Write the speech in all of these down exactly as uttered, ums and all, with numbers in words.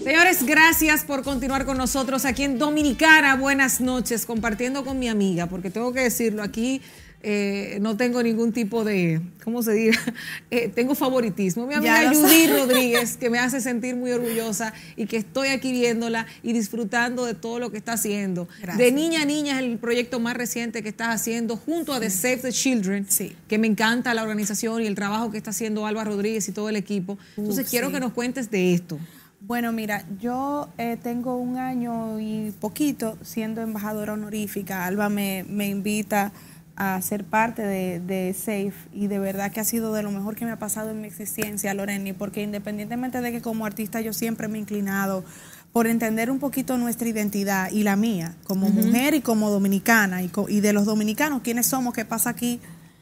Señores, gracias por continuar con nosotros aquí en Dominicana. Buenas noches, compartiendo con mi amiga, porque tengo que decirlo, aquí eh, no tengo ningún tipo de, ¿cómo se diga? Eh, tengo favoritismo. Mi amiga Judy Rodríguez, que me hace sentir muy orgullosa y que estoy aquí viéndola y disfrutando de todo lo que está haciendo. Gracias. De Niña a Niña es el proyecto más reciente que estás haciendo junto a The Save the Children, sí. que me encanta la organización y el trabajo que está haciendo Alba Rodríguez y todo el equipo. Entonces, Uf, quiero sí. que nos cuentes de esto. Bueno, mira, yo eh, tengo un año y poquito siendo embajadora honorífica. Alba me, me invita a ser parte de, de SAFE y de verdad que ha sido de lo mejor que me ha pasado en mi existencia, Loreni, porque independientemente de que como artista yo siempre me he inclinado por entender un poquito nuestra identidad y la mía como uh-huh. mujer y como dominicana y, co y de los dominicanos, quiénes somos, qué pasa aquí,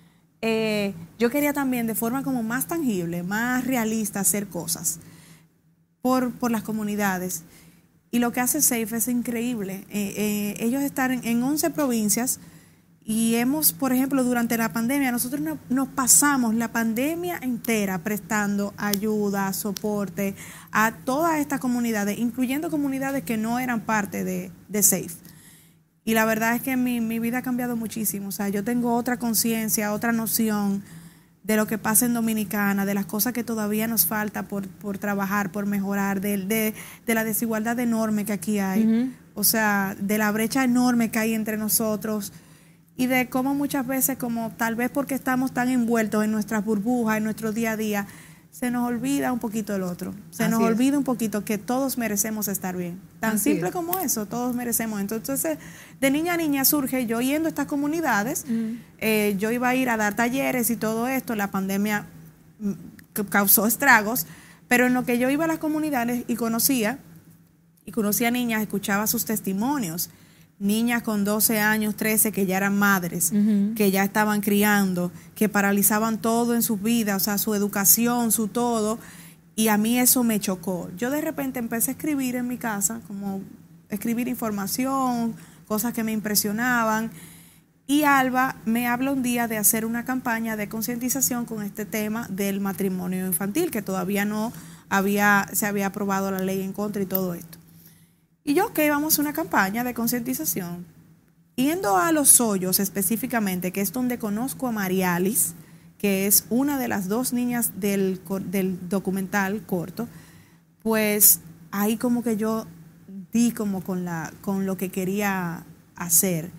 eh, yo quería también de forma como más tangible, más realista hacer cosas. Por, por las comunidades. Y lo que hace SAFE es increíble. Eh, eh, ellos están en, en once provincias y hemos, por ejemplo, durante la pandemia, nosotros no, nos pasamos la pandemia entera prestando ayuda, soporte a todas estas comunidades, incluyendo comunidades que no eran parte de, de SAFE. Y la verdad es que mi, mi vida ha cambiado muchísimo. O sea, yo tengo otra conciencia, otra noción de lo que pasa en Dominicana, de las cosas que todavía nos falta por, por trabajar, por mejorar, de, de, de la desigualdad enorme que aquí hay, uh-huh. o sea, de la brecha enorme que hay entre nosotros y de cómo muchas veces, como tal vez porque estamos tan envueltos en nuestras burbujas, en nuestro día a día, se nos olvida un poquito el otro, se Así nos es. olvida un poquito que todos merecemos estar bien. Tan Así simple es. como eso, todos merecemos. Entonces, de niña a niña surge, yo yendo a estas comunidades, mm. eh, yo iba a ir a dar talleres y todo esto, la pandemia causó estragos, pero en lo que yo iba a las comunidades y conocía, y conocía niñas, escuchaba sus testimonios, niñas con doce años, trece, que ya eran madres, uh-huh. que ya estaban criando, que paralizaban todo en sus vidas, o sea, su educación, su todo, y a mí eso me chocó. Yo de repente empecé a escribir en mi casa, como escribir información, cosas que me impresionaban, y Alba me habla un día de hacer una campaña de concientización con este tema del matrimonio infantil, que todavía no había, se había aprobado la ley en contra y todo esto. Y yo, que íbamos a una campaña de concientización, yendo a Los Hoyos específicamente, que es donde conozco a Marialis, que es una de las dos niñas del, del documental corto, pues ahí como que yo di como con, la, con lo que quería hacer.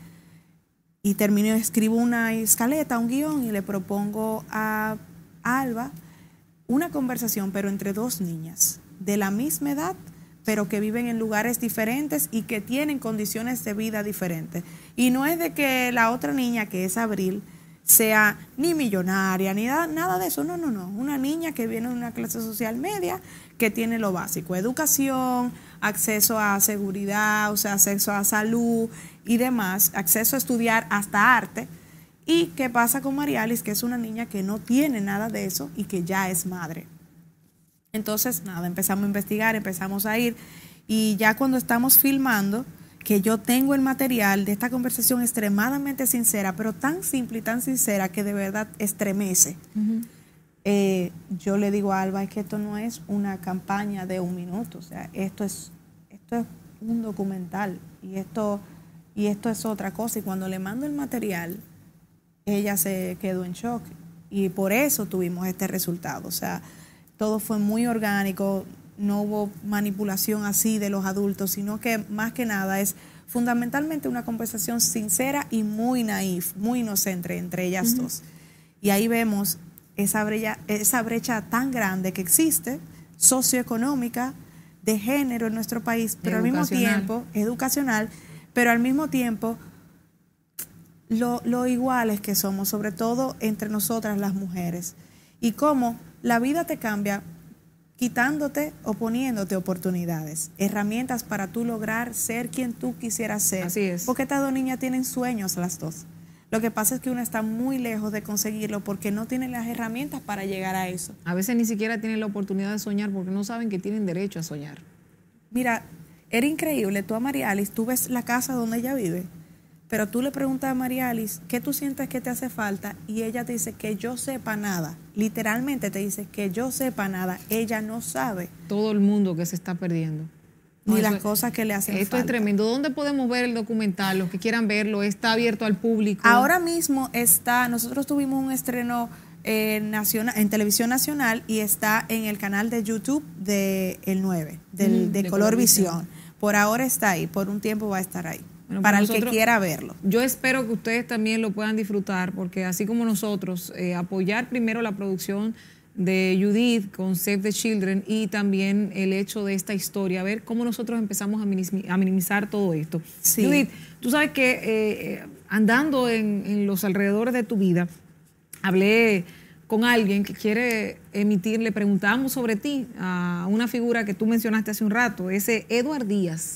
Y termino, escribo una escaleta, un guión, y le propongo a Alba una conversación, pero entre dos niñas de la misma edad, pero que viven en lugares diferentes y que tienen condiciones de vida diferentes. Y no es de que la otra niña, que es Abril, sea ni millonaria, ni da, nada de eso. No, no, no. Una niña que viene de una clase social media, que tiene lo básico: educación, acceso a seguridad, o sea, acceso a salud y demás, acceso a estudiar hasta arte. ¿Y qué pasa con Marialis, que es una niña que no tiene nada de eso y que ya es madre? Entonces, nada, empezamos a investigar, empezamos a ir, y ya cuando estamos filmando, que yo tengo el material de esta conversación extremadamente sincera, pero tan simple y tan sincera que de verdad estremece, uh-huh. eh, yo le digo a Alba, es que esto no es una campaña de un minuto, o sea, esto es, esto es un documental, y esto, y esto es otra cosa. Y cuando le mando el material, ella se quedó en shock, y por eso tuvimos este resultado. O sea, todo fue muy orgánico, no hubo manipulación así de los adultos, sino que más que nada es fundamentalmente una conversación sincera y muy naif, muy inocente entre ellas uh-huh. dos. Y ahí vemos esa brecha, esa brecha tan grande que existe, socioeconómica, de género en nuestro país, pero al mismo tiempo, educacional, pero al mismo tiempo lo, lo iguales que somos, sobre todo entre nosotras las mujeres. Y cómo la vida te cambia quitándote o poniéndote oportunidades, herramientas para tú lograr ser quien tú quisieras ser. Así es. Porque estas dos niñas tienen sueños las dos. Lo que pasa es que una está muy lejos de conseguirlo porque no tiene las herramientas para llegar a eso. A veces ni siquiera tienen la oportunidad de soñar porque no saben que tienen derecho a soñar. Mira, era increíble. Tú a Marialis, tú ves la casa donde ella vive. pero tú le preguntas a María Alice, ¿qué tú sientes que te hace falta? Y ella te dice que yo sepa nada. Literalmente te dice que yo sepa nada. Ella no sabe. Todo el mundo que se está perdiendo. Ni No, las es, cosas que le hacen esto falta. Esto es tremendo. ¿Dónde podemos ver el documental? Los que quieran verlo, ¿está abierto al público? Ahora mismo está, nosotros tuvimos un estreno eh, nacional, en Televisión Nacional y está en el canal de YouTube de El nueve, del, mm, de, de Color Color Visión. Por ahora está ahí, por un tiempo va a estar ahí. Bueno, para pues el que quiera verlo. Yo espero que ustedes también lo puedan disfrutar, porque así como nosotros, eh, apoyar primero la producción de Judith con Save the Children y también el hecho de esta historia, a ver cómo nosotros empezamos a, minimizar, a minimizar todo esto. Sí. Judith, tú sabes que eh, andando en, en los alrededores de tu vida, hablé con alguien que quiere emitir, le preguntamos sobre ti, a una figura que tú mencionaste hace un rato, ese Edward Díaz.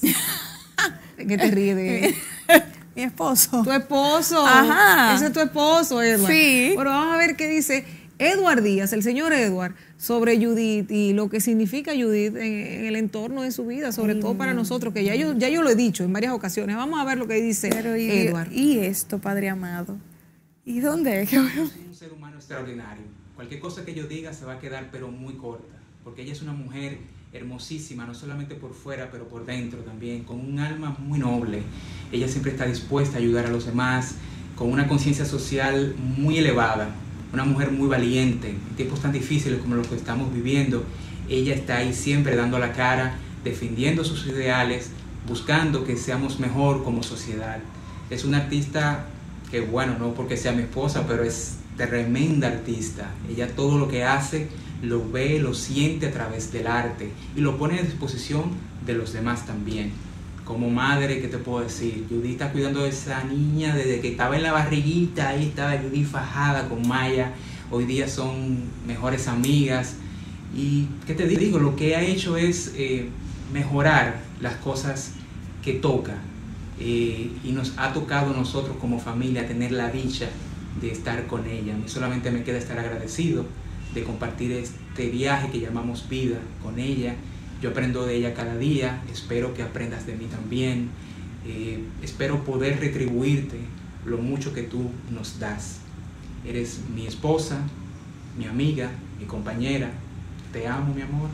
¿Qué te ríes de él? Mi esposo. Tu esposo. Ajá. Ese es tu esposo, Edward. Sí. Bueno, vamos a ver qué dice Edward Díaz, el señor Edward, sobre Judith y lo que significa Judith en, en el entorno de su vida, sobre Ay, todo para nosotros, que ya yo, ya yo lo he dicho en varias ocasiones. Vamos a ver lo que dice Pero y, Edward. Y esto, Padre amado. ¿Y dónde es? Un ser humano extraordinario. Cualquier cosa que yo diga se va a quedar pero muy corta, porque ella es una mujer hermosísima, no solamente por fuera, pero por dentro también, con un alma muy noble. Ella siempre está dispuesta a ayudar a los demás, con una conciencia social muy elevada, una mujer muy valiente. En tiempos tan difíciles como los que estamos viviendo, ella está ahí siempre dando la cara, defendiendo sus ideales, buscando que seamos mejor como sociedad. Es una artista que, bueno, no porque sea mi esposa, pero es tremenda artista. Ella todo lo que hace lo ve, lo siente a través del arte y lo pone a disposición de los demás también. Como madre, ¿qué te puedo decir? Judith está cuidando de esa niña desde que estaba en la barriguita, ahí estaba Judith fajada con Maya, hoy día son mejores amigas y ¿qué te digo? Lo que ha hecho es eh, mejorar las cosas que toca eh, y nos ha tocado a nosotros como familia tener la dicha de estar con ella. A mí solamente me queda estar agradecido de compartir este viaje que llamamos vida con ella. Yo aprendo de ella cada día, espero que aprendas de mí también, eh, espero poder retribuirte lo mucho que tú nos das. Eres mi esposa, mi amiga, mi compañera, te amo, mi amor,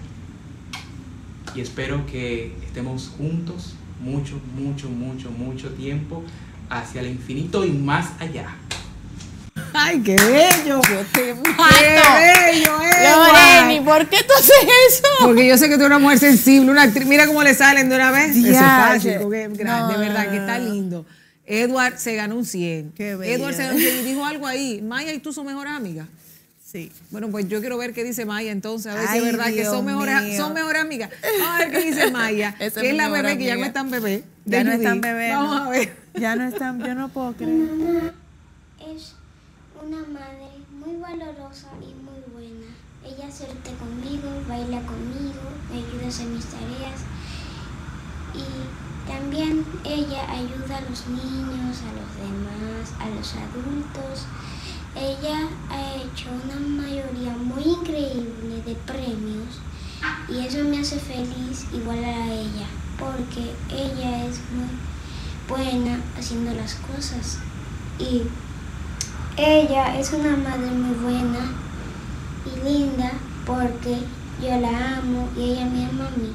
y espero que estemos juntos mucho, mucho, mucho, mucho tiempo hacia el infinito y más allá. ¡Ay, qué bello! Yo te mato. ¡Qué bello, Edward! Loreni, ¿por qué tú haces eso? Porque yo sé que tú eres una mujer sensible, una actriz. Mira cómo le salen de una vez. Ya, Eso es fácil, ya. porque, No, de verdad que está lindo. Edward se ganó un cien. Qué bello. Edward se ganó un cien y dijo algo ahí. Maya y tú son mejores amigas. Sí. Bueno, pues yo quiero ver qué dice Maya entonces, a ver Ay, si es verdad Dios que son mejores, mío. son mejores amigas. Vamos a ver qué dice Maya, Esa es que es mi la mejor bebé, que ya amiga. no es tan bebé. de Ya no Judith. están bebés. Vamos no. a ver. Ya no están, yo no puedo creer. Mamá es una madre muy valorosa y muy buena. Ella se ríe conmigo, baila conmigo, me ayuda a hacer mis tareas y también ella ayuda a los niños, a los demás, a los adultos. Ella ha hecho una mayoría muy increíble de premios y eso me hace feliz igual a ella, porque ella es muy buena haciendo las cosas y ella es una madre muy buena y linda porque yo la amo y ella me ama a mí.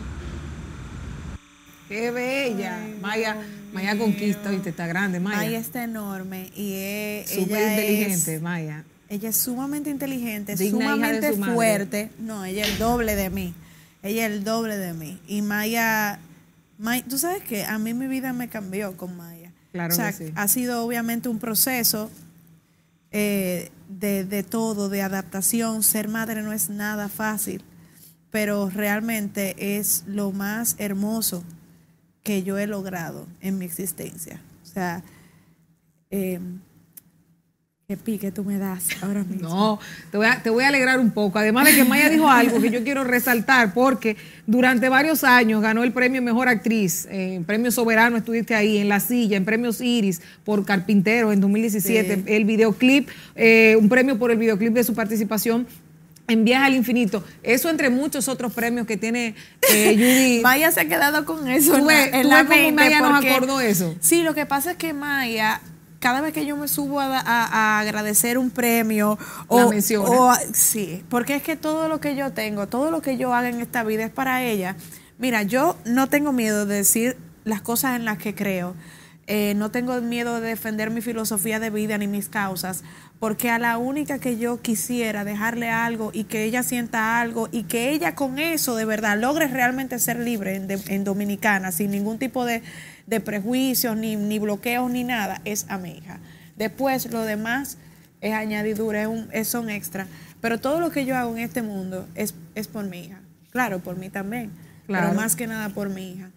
Qué bella. Ay, Maya, Dios Maya mío. conquista, ¿viste? Está grande, Maya. Maya está enorme y es, Súper ella inteligente, es, Maya. ella es sumamente inteligente, Digna hija de sumamente su madre. fuerte. No, ella es el doble de mí. Ella es el doble de mí. Y Maya, Maya, tú sabes que a mí mi vida me cambió con Maya. Claro o sea, que sí. ha sido obviamente un proceso eh, de, de todo, de adaptación. Ser madre no es nada fácil, pero realmente es lo más hermoso que yo he logrado en mi existencia. O sea, eh, qué pique tú me das ahora mismo. No, te voy, a, te voy a alegrar un poco. Además de que Maya dijo algo que yo quiero resaltar, porque durante varios años ganó el premio Mejor Actriz, en eh, Premio Soberano estuviste ahí, en La Silla, en Premios Iris por Carpintero en dos mil diecisiete, Sí. el videoclip, eh, un premio por el videoclip de su participación en Viaje al Infinito. Eso entre muchos otros premios que tiene eh, Judy. Maya se ha quedado con eso ¿Tú ves, en la, en tú la ves cómo mente. Maya nos porque- acordó eso? Sí, lo que pasa es que Maya, cada vez que yo me subo a, a- a agradecer un premio La o, menciona. o a- sí, porque es que todo lo que yo tengo, todo lo que yo haga en esta vida es para ella. Mira, yo no tengo miedo de decir las cosas en las que creo. Eh, no tengo miedo de defender mi filosofía de vida ni mis causas, porque a la única que yo quisiera dejarle algo y que ella sienta algo y que ella con eso de verdad logre realmente ser libre en, de- en Dominicana, sin ningún tipo de, de prejuicios, ni, ni bloqueos, ni nada, es a mi hija. Después lo demás es añadidura, es un, es, son extra. Pero todo lo que yo hago en este mundo es, es por mi hija. Claro, por mí también, Claro. pero más que nada por mi hija.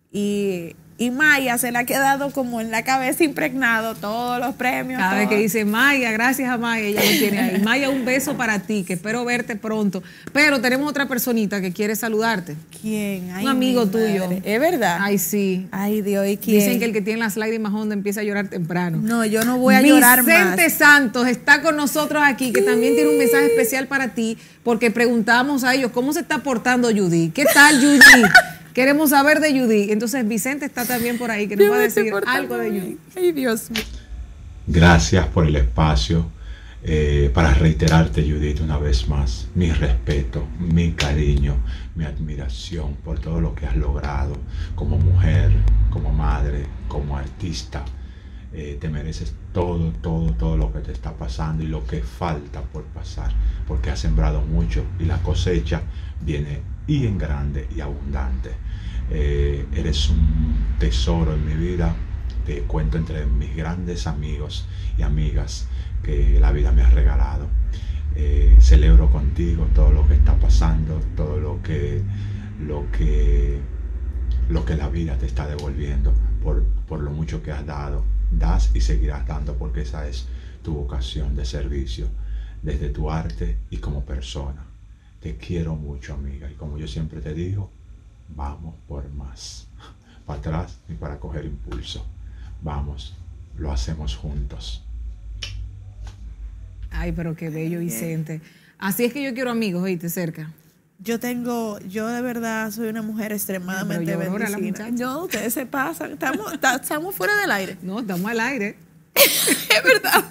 Y, y Maya se le ha quedado como en la cabeza impregnado todos los premios. Cada vez todo. que dice Maya, gracias a Maya, ella lo tiene ahí. Maya, un beso para ti, que espero verte pronto. Pero tenemos otra personita que quiere saludarte. ¿Quién? Ay, Un amigo mi tuyo. madre. ¿Es verdad? Ay, sí. Ay, Dios, ¿y quién? Dicen que el que tiene las lágrimas hondas empieza a llorar temprano. No, yo no voy a llorar más. Vicente Santos está con nosotros aquí, que también tiene un mensaje especial para ti, porque preguntamos a ellos cómo se está portando Judy. ¿Qué tal, Judy? Queremos saber de Judy. Entonces, Vicente está también por ahí, que nos Yo va a me estoy decir portando algo de bien. Judy. Ay, Dios mío. Gracias por el espacio. Eh, para reiterarte, Judith, una vez más, mi respeto, mi cariño, mi admiración por todo lo que has logrado como mujer, como madre, como artista. Eh, te mereces todo, todo, todo lo que te está pasando y lo que falta por pasar, porque has sembrado mucho y la cosecha viene y en grande y abundante. Eh, eres un tesoro en mi vida. Te cuento entre mis grandes amigos y amigas que la vida me ha regalado. Eh, celebro contigo todo lo que está pasando, todo lo que, lo que, lo que la vida te está devolviendo por, por lo mucho que has dado, das y seguirás dando, porque esa es tu vocación de servicio, desde tu arte y como persona. Te quiero mucho, amiga, y como yo siempre te digo, vamos por más. Para atrás ni para coger impulso. Vamos, lo hacemos juntos. Ay, pero qué bello, Vicente. Así es que yo quiero amigos, oíste, cerca. Yo tengo, yo de verdad soy una mujer extremadamente Ah, pero lloró la bendecida. muchacha. No, ustedes se pasan, estamos, ta- estamos fuera del aire. No, estamos al aire. Es verdad.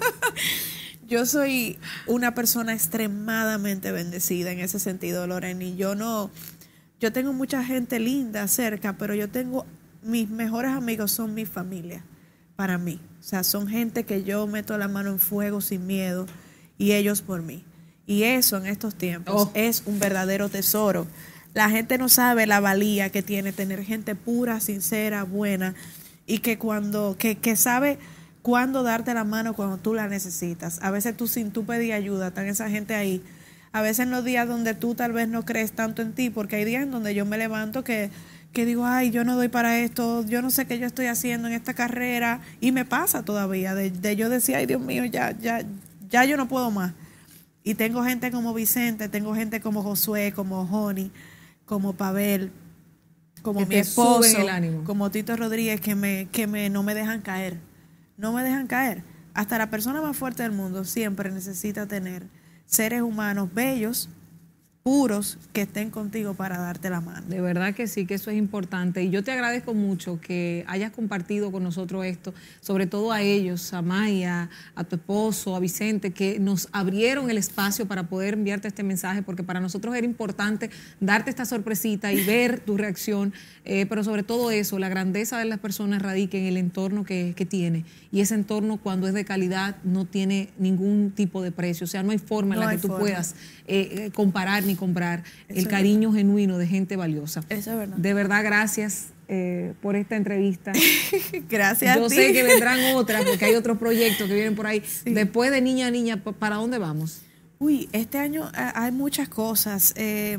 Yo soy una persona extremadamente bendecida en ese sentido, Lorena, y yo no, yo tengo mucha gente linda cerca, pero yo tengo, mis mejores amigos son mi familia, para mí. O sea, son gente que yo meto la mano en fuego sin miedo, y ellos por mí. Y eso en estos tiempos Oh. es un verdadero tesoro. La gente no sabe la valía que tiene tener gente pura, sincera, buena, y que cuando, que, que sabe cuándo darte la mano cuando tú la necesitas. A veces tú sin tú pedir ayuda, están esa gente ahí. A veces en los días donde tú tal vez no crees tanto en ti, porque hay días en donde yo me levanto que, que digo, ay, yo no doy para esto, yo no sé qué yo estoy haciendo en esta carrera, y me pasa todavía, de, de yo decía, ay, Dios mío, ya, ya, ya yo no puedo más. Y tengo gente como Vicente, tengo gente como Josué, como Joni, como Pavel, como Que mi te esposo, suben el ánimo. como Tito Rodríguez, que me, que me no me dejan caer. No me dejan caer. Hasta la persona más fuerte del mundo siempre necesita tener seres humanos bellos, puros, que estén contigo para darte la mano. De verdad que sí, que eso es importante. Y yo te agradezco mucho que hayas compartido con nosotros esto, sobre todo a ellos, a Maya, a tu esposo, a Vicente, que nos abrieron el espacio para poder enviarte este mensaje, porque para nosotros era importante darte esta sorpresita y ver tu reacción, eh, pero sobre todo eso, la grandeza de las personas radica en el entorno que, que tiene. Y ese entorno, cuando es de calidad, no tiene ningún tipo de precio. O sea, no hay forma en No la hay que tú forma. puedas eh, comparar ni comprar Eso el es cariño genuino de gente valiosa. Eso es verdad. De verdad, gracias eh, por esta entrevista. Gracias Yo a ti. sé que vendrán otras, porque hay otros proyectos que vienen por ahí. Después de Niña a Niña, ¿pa- ¿para dónde vamos? Uy, este año eh, hay muchas cosas. Eh,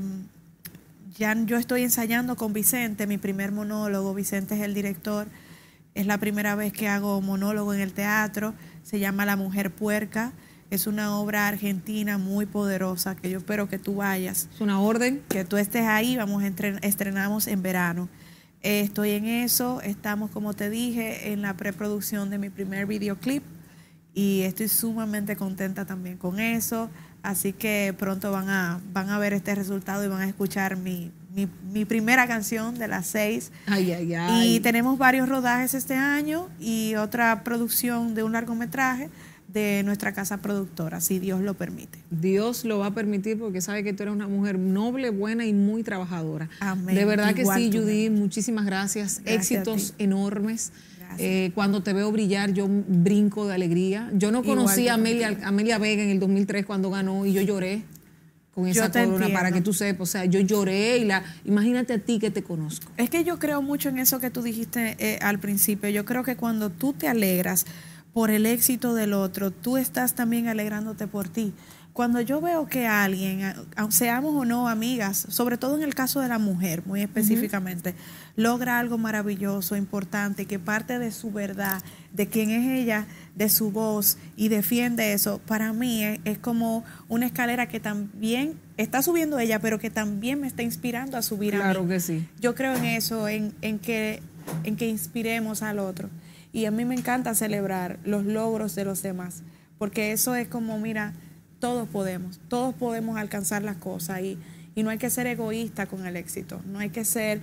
ya yo estoy ensayando con Vicente, mi primer monólogo. Vicente es el director. Es la primera vez que hago monólogo en el teatro. Se llama La Mujer Puerca. Es una obra argentina muy poderosa que yo espero que tú vayas, Es una orden. que tú estés ahí. Vamos a entren- estrenamos en verano. Eh, estoy en eso. Estamos, como te dije, en la preproducción de mi primer videoclip. y estoy sumamente contenta también con eso. Así que pronto van a, van a ver este resultado y van a escuchar mi, mi, mi primera canción de las seis. Ay, ay, ay. Y tenemos varios rodajes este año y otra producción de un largometraje de nuestra casa productora, si Dios lo permite. Dios lo va a permitir porque sabe que tú eres una mujer noble, buena y muy trabajadora. Amén. De verdad que Igual sí, tú, Judith, amén. muchísimas gracias. Gracias Éxitos a ti. enormes. Gracias. Eh, cuando te veo brillar, yo brinco de alegría. Yo no Igual conocí a yo Amelia, contigo. Amelia Vega en el dos mil tres cuando ganó y yo lloré con esa Yo te corona, entiendo. para que tú sepas. O sea, yo lloré y la. Imagínate a ti que te conozco. Es que yo creo mucho en eso que tú dijiste eh, al principio. Yo creo que cuando tú te alegras por el éxito del otro, tú estás también alegrándote por ti. Cuando yo veo que alguien, a- seamos o no amigas, sobre todo en el caso de la mujer, muy específicamente, uh-huh. logra algo maravilloso, importante, que parte de su verdad, de quién es ella, de su voz, y defiende eso, para mí es, es como una escalera que también está subiendo ella, pero que también me está inspirando a subir Claro a mí. que sí. Yo creo en eso, en, en, que, en que inspiremos al otro. Y a mí me encanta celebrar los logros de los demás, porque eso es como, mira, todos podemos, todos podemos alcanzar las cosas y, y no hay que ser egoísta con el éxito, no hay que ser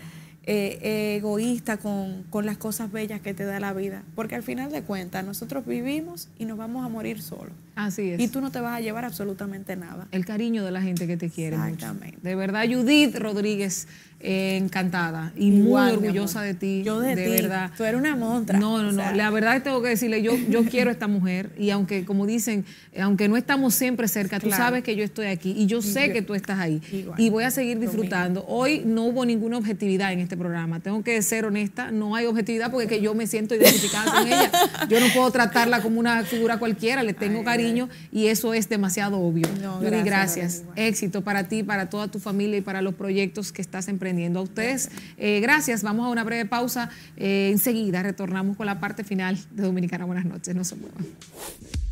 eh, egoísta con, con las cosas bellas que te da la vida, porque al final de cuentas nosotros vivimos y nos vamos a morir solos. Así es. Y tú no te vas a llevar absolutamente nada. El cariño de la gente que te quiere Exactamente. mucho. De verdad, Judith Rodríguez, eh, encantada y Igual, muy mi orgullosa amor. de ti. Yo de, de ti. verdad. Tú eres una montra. No, no, o no. sea. La verdad tengo que decirle, yo, yo quiero a esta mujer y aunque, como dicen, aunque no estamos siempre cerca, tú Claro. sabes que yo estoy aquí y yo sé yo- que tú estás ahí. Igual. Y voy a seguir Lo disfrutando. Hoy no hubo ninguna objetividad en este programa. Tengo que ser honesta, no hay objetividad porque que yo me siento identificada con ella. Yo no puedo tratarla como una figura cualquiera, le tengo Ay, cariño y eso es demasiado obvio. No, Judy, gracias, gracias. Lorena, igual. Éxito para ti, para toda tu familia y para los proyectos que estás emprendiendo. A ustedes, eh, gracias. Vamos a una breve pausa. Eh, enseguida retornamos con la parte final de Dominicana Buenas Noches. No se muevan.